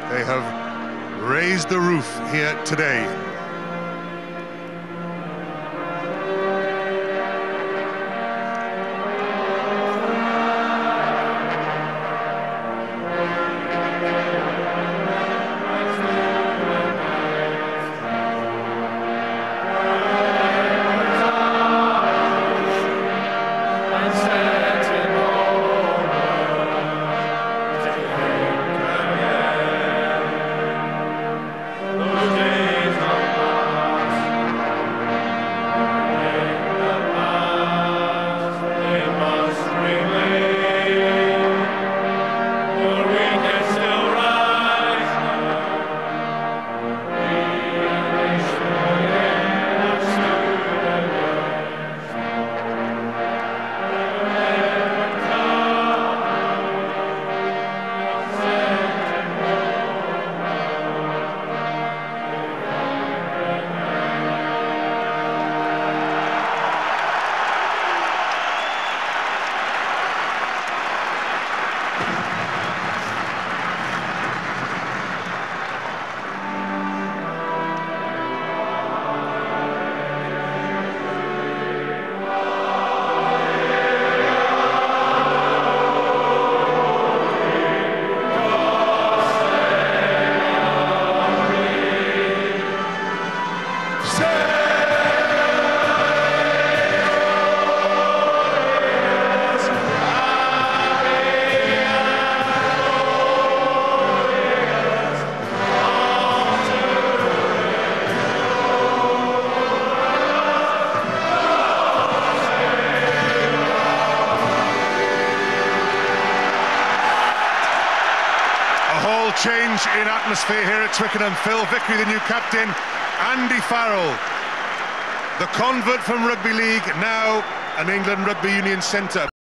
They have raised the roof here today. Change in atmosphere here at Twickenham. Phil Vickery, the new captain. Andy Farrell, the convert from rugby league, now an England Rugby Union centre.